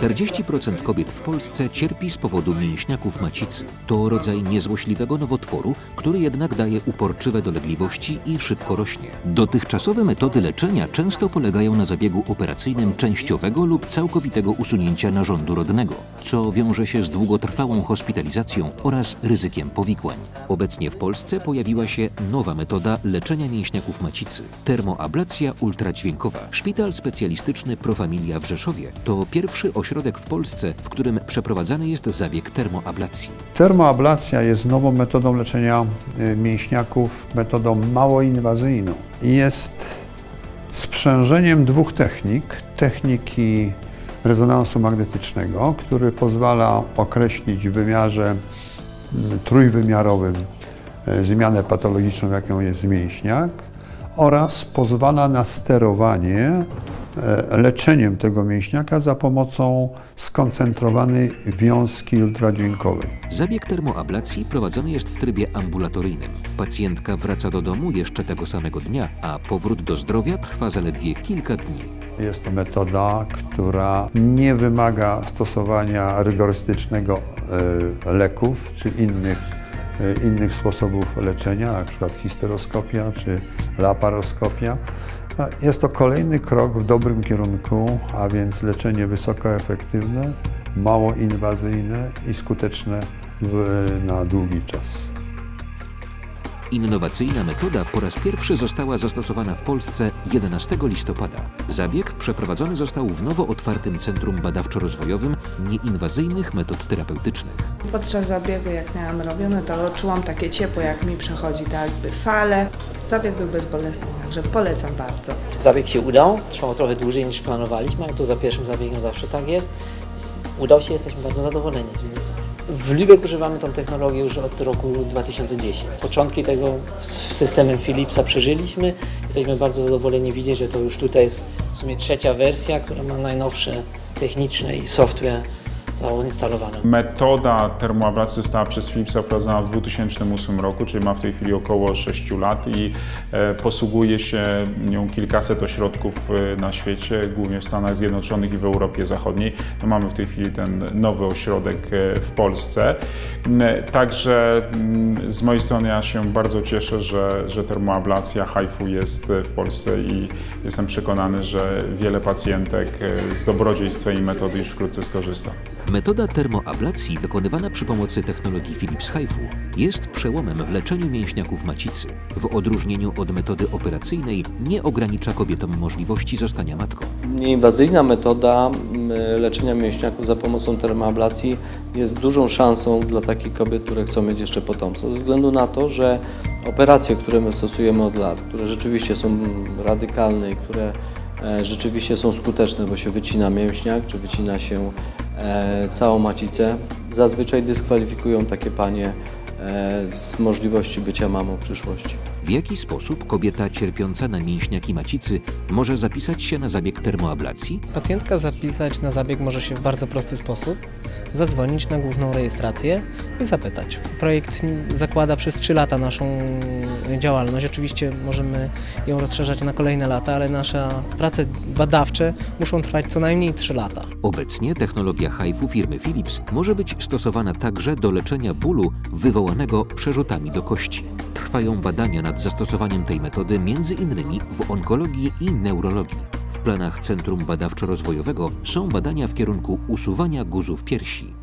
40% kobiet w Polsce cierpi z powodu mięśniaków macicy. To rodzaj niezłośliwego nowotworu, który jednak daje uporczywe dolegliwości i szybko rośnie. Dotychczasowe metody leczenia często polegają na zabiegu operacyjnym częściowego lub całkowitego usunięcia narządu rodnego, co wiąże się z długotrwałą hospitalizacją oraz ryzykiem powikłań. Obecnie w Polsce pojawiła się nowa metoda leczenia mięśniaków macicy – termoablacja ultradźwiękowa. Szpital specjalistyczny Pro Familia w Rzeszowie to pierwszy ośrodek w Polsce, w którym przeprowadzany jest zabieg termoablacji. Termoablacja jest nową metodą leczenia mięśniaków, metodą mało inwazyjną. Jest sprzężeniem dwóch technik. Techniki rezonansu magnetycznego, który pozwala określić w wymiarze trójwymiarowym zmianę patologiczną, jaką jest mięśniak, oraz pozwala na sterowanie leczeniem tego mięśniaka za pomocą skoncentrowanej wiązki ultradźwiękowej. Zabieg termoablacji prowadzony jest w trybie ambulatoryjnym. Pacjentka wraca do domu jeszcze tego samego dnia, a powrót do zdrowia trwa zaledwie kilka dni. Jest to metoda, która nie wymaga stosowania rygorystycznego leków czy innych sposobów leczenia, na przykład histeroskopia czy laparoskopia. Jest to kolejny krok w dobrym kierunku, a więc leczenie wysoko efektywne, mało inwazyjne i skuteczne na długi czas. Innowacyjna metoda po raz pierwszy została zastosowana w Polsce 11 listopada. Zabieg przeprowadzony został w nowo otwartym Centrum Badawczo-Rozwojowym Nieinwazyjnych Metod Terapeutycznych. Podczas zabiegu, jak miałam robione, to czułam takie ciepło, jak mi przechodzi, tak jakby fale. Zabieg był bezbolesny, także polecam bardzo. Zabieg się udał, trwał trochę dłużej niż planowaliśmy, ale to za pierwszym zabiegiem zawsze tak jest. Udał się, jesteśmy bardzo zadowoleni z wyniku. W Lübeck używamy tą technologię już od roku 2010. Początki tego systemem Philipsa przeżyliśmy. Jesteśmy bardzo zadowoleni widzieć, że to już tutaj jest w sumie trzecia wersja, która ma najnowsze techniczne i software zainstalowane. Metoda termoablacji została przez Philipsa wprowadzona w 2008 roku, czyli ma w tej chwili około 6 lat i posługuje się nią kilkaset ośrodków na świecie, głównie w Stanach Zjednoczonych i w Europie Zachodniej. No mamy w tej chwili ten nowy ośrodek w Polsce. Także z mojej strony ja się bardzo cieszę, że termoablacja HIFU jest w Polsce i jestem przekonany, że wiele pacjentek z dobrodziejstw tej metody już wkrótce skorzysta. Metoda termoablacji wykonywana przy pomocy technologii Philips HIFU jest przełomem w leczeniu mięśniaków macicy. W odróżnieniu od metody operacyjnej nie ogranicza kobietom możliwości zostania matką. Nieinwazyjna metoda leczenia mięśniaków za pomocą termoablacji jest dużą szansą dla takich kobiet, które chcą mieć jeszcze potomstwo. Ze względu na to, że operacje, które my stosujemy od lat, które rzeczywiście są radykalne i które rzeczywiście są skuteczne, bo się wycina mięśniak, czy wycina się całą macicę, zazwyczaj dyskwalifikują takie panie z możliwości bycia mamą w przyszłości. W jaki sposób kobieta cierpiąca na mięśniaki macicy może zapisać się na zabieg termoablacji? Pacjentka zapisać na zabieg może się w bardzo prosty sposób. Zadzwonić na główną rejestrację i zapytać. Projekt zakłada przez 3 lata naszą działalność. Oczywiście możemy ją rozszerzać na kolejne lata, ale nasze prace badawcze muszą trwać co najmniej 3 lata. Obecnie technologia HIFU firmy Philips może być stosowana także do leczenia bólu wywołanego przerzutami do kości. Trwają badania nad zastosowaniem tej metody m.in. w onkologii i neurologii. W planach Centrum Badawczo-Rozwojowego są badania w kierunku usuwania guzów piersi.